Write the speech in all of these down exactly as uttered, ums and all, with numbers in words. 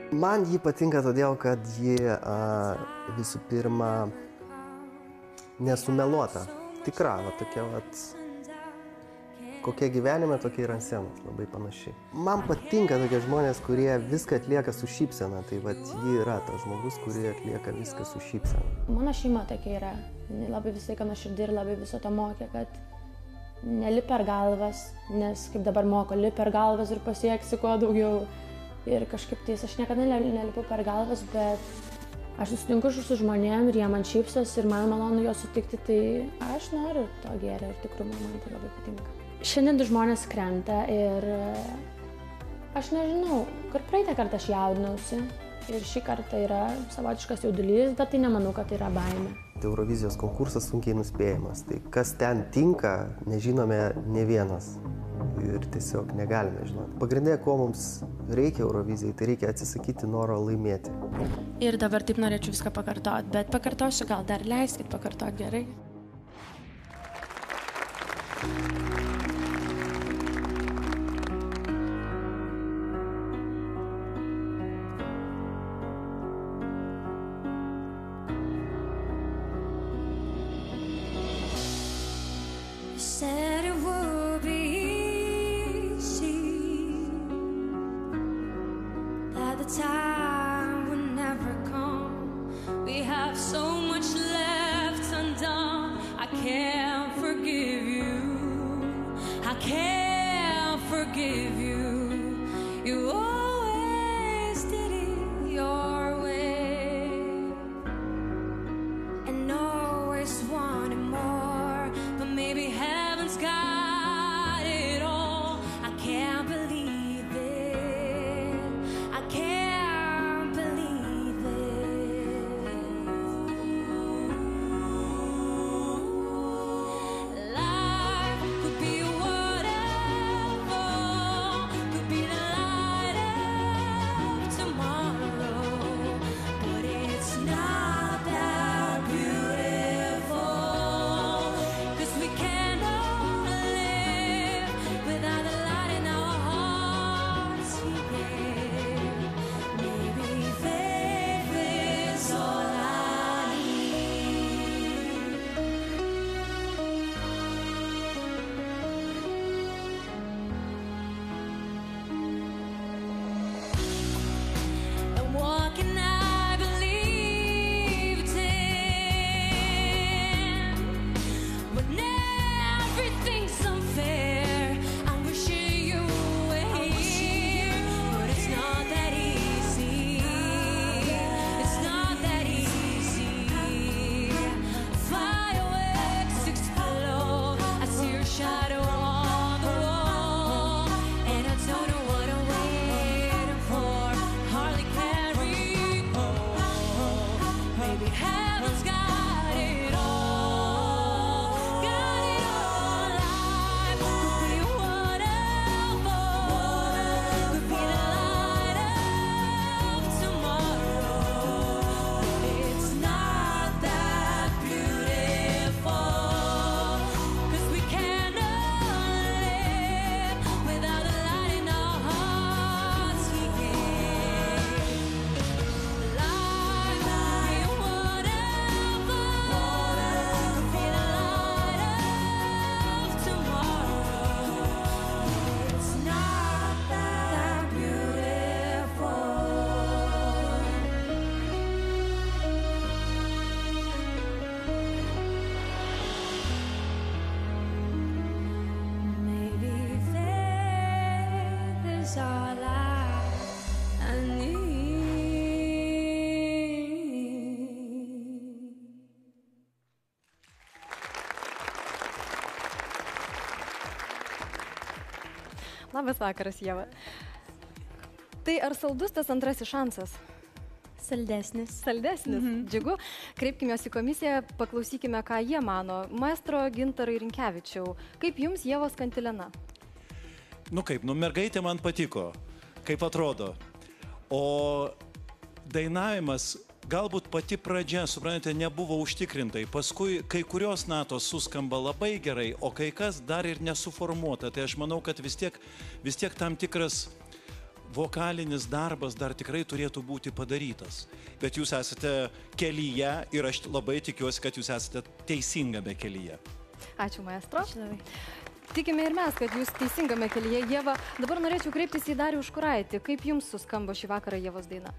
Man ji patinka todėl, kad ji a, visų pirma nesumeluota, tikra, va, tokia, va, kokia gyvenime, tokia ir ant scenos, labai panašiai. Man patinka tokie žmonės, kurie viską atlieka su šypsena, tai va, ji yra tas žmogus, kurie atlieka viską su šypsena. Mano šeima tokia yra, labai visai ką nuoširdį ir labai viso to mokė, kad nelip per galvas, nes kaip dabar moko, lip per galvas ir pasieksi kuo daugiau. Ir kažkaip tais aš niekada nelipu per galvas, bet aš susitinku su žmonėm ir jie man šypsos ir man malonu juos sutikti, tai aš noriu to gėrio ir tikrumo, man tai labai patinka. Šiandien du žmonės krenta ir aš nežinau, kur praeitą kartą aš jaudinausi ir šį kartą yra savotiškas jaudulys, bet tai nemanau, kad tai yra baimė. Eurovizijos konkursas sunkiai nuspėjamas, tai kas ten tinka, nežinome ne vienas ir tiesiog negalime žinoti. Pagrindė, ko mums reikia Eurovizijai, tai reikia atsisakyti noro laimėti. Ir dabar taip norėčiau viską pakartoti, bet pakartosiu, gal dar leiskit pakartoti gerai. Said it would be easy, that the time would never come. We have so much left undone. I can't forgive you. I can't forgive you. You always did it your way, and always wanted more, but maybe heaven's got it all. I can't believe it. I can't believe it. Life could be whatever, could be the light of tomorrow, but it's not that beautiful. 'Cause we cannot live without the light in our hearts. Yeah. Maybe faith is all I need. And what can I believe in when everything's unfair? I'm wishing you were here, but it's not that easy. It's not that easy. Fireworks explode. I see your shadow on the wall, and I don't know what I'm waiting for. Hardly can recall. Maybe heaven's got it all. Got it all. Life could be whatever, could be the light of tomorrow, but it's not that beautiful. 'Cause we cannot live without the light in our hearts. Yeah. Life could be whatever, could be the light of tomorrow. It's not that beautiful. Maybe faith is all I, I need. Labas vakaras, Ieva. Tai ar saldus tas antrasis šansas? Saldesnis. Saldesnis. Džiugu. Kreipkime į komisiją, paklausykime, ką jie mano. Maestro Gintarai Rinkevičiau, kaip jums Ievos Kantilena? Nu kaip, nu mergaitė man patiko, kaip atrodo. O dainavimas, galbūt pati pradžia, suprantate, nebuvo užtikrintai. Paskui kai kurios natos suskamba labai gerai, o kai kas dar ir nesuformuota. Tai aš manau, kad vis tiek, vis tiek tam tikras vokalinis darbas dar tikrai turėtų būti padarytas. Bet jūs esate kelyje ir aš labai tikiuosi, kad jūs esate teisingame kelyje. Ačiū, maestro. Ačiū labai. Tikime ir mes, kad jūs teisingame kelyje, Ieva. Dabar norėčiau kreiptis į Darių Užkuraitį. Kaip jums suskambo šį vakarą Ievos daina?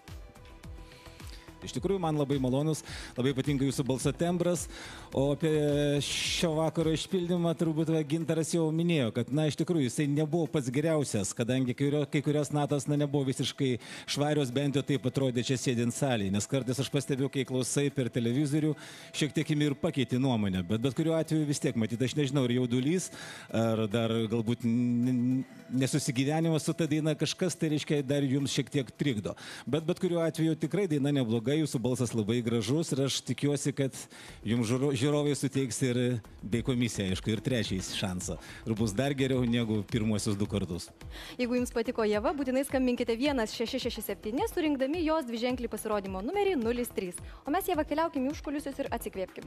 Iš tikrųjų, man labai malonus, labai patinka jūsų balso tembras, o apie šio vakaro išpildymą turbūt Gintaras jau minėjo, kad, na, iš tikrųjų, jisai nebuvo pats geriausias, kadangi kai kurios natos, na, nebuvo visiškai švarios, bent jau taip atrodė čia sėdint salėje, nes kartais aš pastebiu, kai klausai per televizorių, šiek tiek imi ir pakeiti nuomonę, bet bet kuriuo atveju vis tiek, matyt, aš nežinau, ar jaudulys, ar dar galbūt nesusigyvenimas su ta daina kažkas, tai reiškia, dar jums šiek tiek trikdo. Bet bet kuriuo atveju tikrai daina nebloga, jūsų balsas labai gražus ir aš tikiuosi, kad jums žiūrovai suteiks ir bei komisija, aišku, ir trečiais šansą. Ir bus dar geriau negu pirmuosius du kartus. Jeigu jums patiko Ieva, būtinai skambinkite vienas šeši šeši septyni, surinkdami jos dviženklį pasirodymo numerį nulis trys. O mes, Ieva, keliaukim į užkulisius ir atsikvėpkim.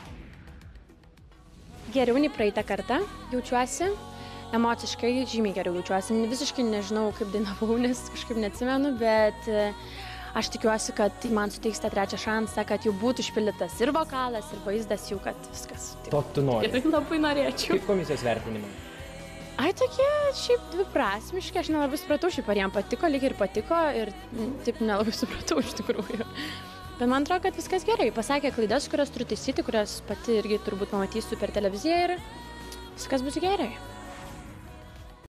Geriau nei praeitą kartą jaučiuosi. Emociškai žymiai geriau jaučiuosi. Visiškai nežinau, kaip dainavau, nes kažkaip neatsimenu, bet aš tikiuosi, kad man suteiks tą trečią šansą, kad jau būtų išpildytas ir vokalas, ir vaizdas jau, kad viskas. To tu nori. Ir labai norėčiau. Kaip komisijos vertinimai? Ai, tokie šiaip dviprasmiški, aš nelabai supratau, šiaip ar jam patiko, lyg ir patiko, ir taip nelabai supratau iš tikrųjų. Bet man atrodo, kad viskas gerai. Pasakė klaidas, kurias turiu taisyti, kurias pati irgi turbūt pamatysiu per televiziją ir viskas bus gerai.